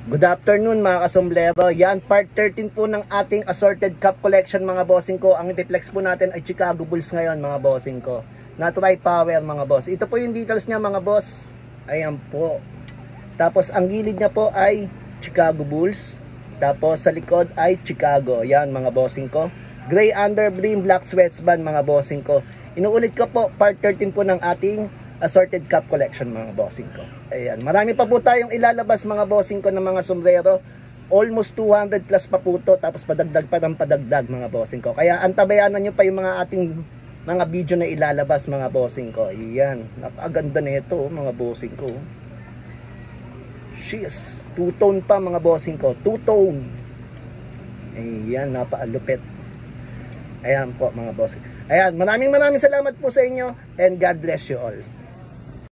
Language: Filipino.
Good afternoon mga kasomblero. Yan, part 13 po ng ating assorted cup collection mga bossing ko. Ang i-flex po natin ay Chicago Bulls ngayon mga bossing ko. Na Tri-Power mga boss. Ito po yung details niya mga boss. Ayan po. Tapos ang gilid niya po ay Chicago Bulls. Tapos sa likod ay Chicago. Yan mga bossing ko. Gray underbrim, black sweatband mga bossing ko. Inuulit ko po, part 13 po ng ating assorted cup collection mga bossing ko. Ayan, marami pa po tayong ilalabas mga bossing ko ng mga sombrero. Almost 200 plus pa po to, tapos padagdag pa ng padagdag mga bossing ko. Kaya antabayanan nyo pa yung mga ating mga video na ilalabas mga bossing ko. Ayan, napakaganda na ito mga bossing ko. Sheesh, two-tone pa mga bossing ko, two-tone. Ayan, napaalupit. Ayan po mga bossing. Ayan, maraming salamat po sa inyo and God bless you all.